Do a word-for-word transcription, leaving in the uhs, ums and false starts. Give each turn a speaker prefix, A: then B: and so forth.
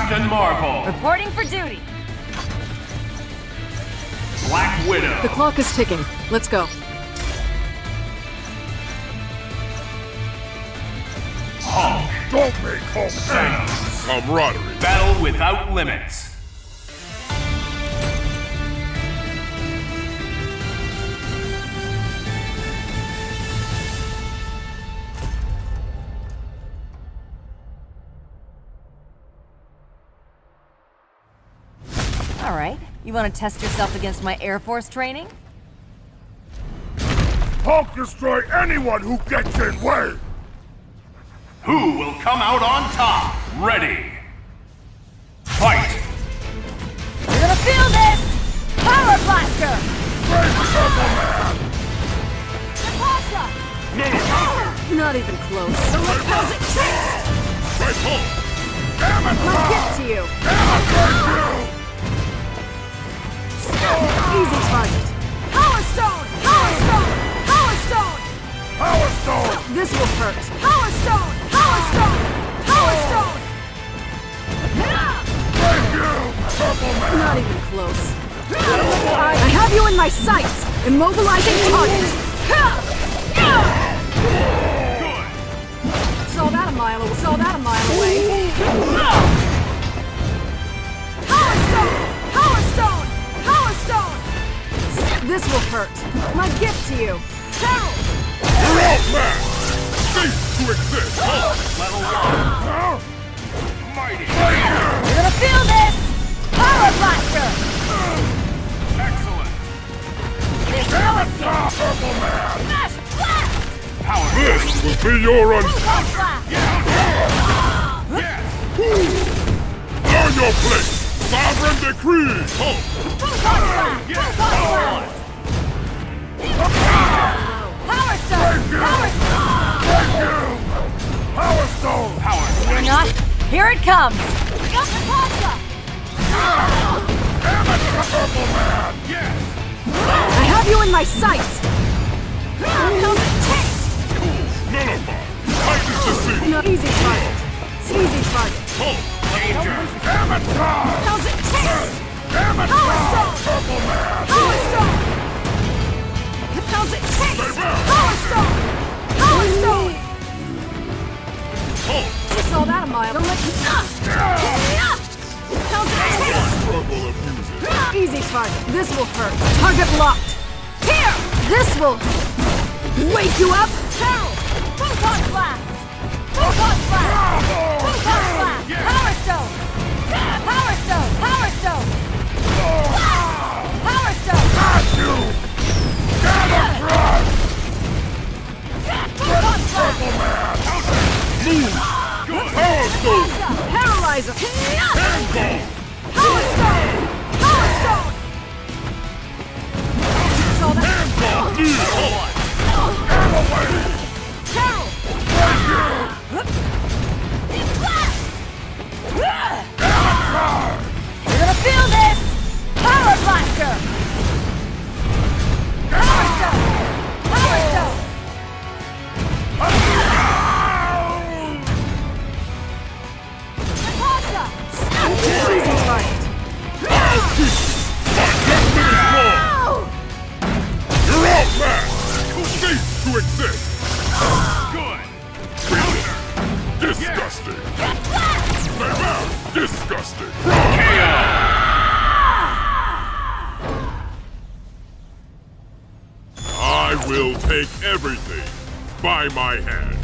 A: Captain Marvel.
B: Reporting for duty.
A: Black Widow.
C: The clock is ticking. Let's go.
A: Hulk.
D: Don't make Hulk
A: Thanos.
D: camaraderie.
A: Battle without limits.
B: All right. You want to test yourself against my Air Force training?
D: Hulk destroy anyone who gets in way.
A: Who will come out on top? Ready. Fight.
B: You're gonna feel this! Power Blaster!
D: Great Purple Man!
B: Natasha!
D: No, no,
C: Not even close.
B: How's it taste?
D: Great Hulk! Damn it!
C: My gift to you.
D: Damn it, great
C: Easy target.
B: Power Stone! Power Stone! Power Stone!
D: Power Stone!
C: This will hurt.
B: Power Stone! Power Stone! Power Stone!
D: Thank you, Purple Man!
C: Not even close. I, I have you in my sights. Immobilizing target.
A: Good.
C: Saw that a mile away. Saw that a mile away.
B: Power Stone! Power Stone! Power Stone!
C: This will hurt. My gift to you.
B: Carol!
D: You're out, man! Cease to exist! Hulk!
A: Level one. Mighty.
B: You're gonna feel this! Power Blaster!
A: Excellent.
B: There's no escape!
D: Ah, Purple Man!
B: Smash! Blast!
A: Power.
D: This will be your un-
B: Pulse Blast!
A: Yes.
D: Learn your place! Sovereign decree! Hulk!
B: Pulse Blast!
A: Yes.
B: Pulse Blast! Power Stone! Power Stone!
D: Thank you! Power Stone!
A: Power.
B: You're not. Here it comes! Got Natasha!
D: Damn it, Purple Man!
A: Yes.
C: I have you in my sights.
B: How's it taste?
D: Nullify! Titan to see!
C: No, easy target. Easy target.
D: Hulk!
A: Danger.
D: Damn it, God!
B: How's it taste?
D: Damn it,
B: Power
D: God!
B: Stone!
D: Purple Man!
B: Power Stone! How's it taste?
D: Stay back!
B: Power Stone! Power Stone!
D: Hulk!
C: Saw that a mile. Don't let you.
B: How's it taste?
D: Struggle of music!
C: Easy target. This will hurt. Target locked.
B: Here!
C: This will wake you up.
B: Carol! Photon Blast! Photon Blast! Photon Blast! Power Stone! Power Stone! Power Stone! Power Stone!
D: Got you! Gamma Crush!
B: Photon Blast!
D: Purple Man! Move! Power Stone!
C: Paralyzer.
D: Handball!
B: Power Stone! Power Stone!
C: Saw that.
D: Handball! Knee! Hulk! Gamma Wave!
B: Carol!
D: Thank you!
B: Blast!
D: Gamma Crush!
B: You're gonna feel this! Power Blaster! Power Stone! Power Stone! Natasha!
C: Easy target.
D: You're out, man! Cease to exist!
A: Good.
D: Disgusting! Stay back! Disgusting!
A: K O.
D: I will take everything by my hand.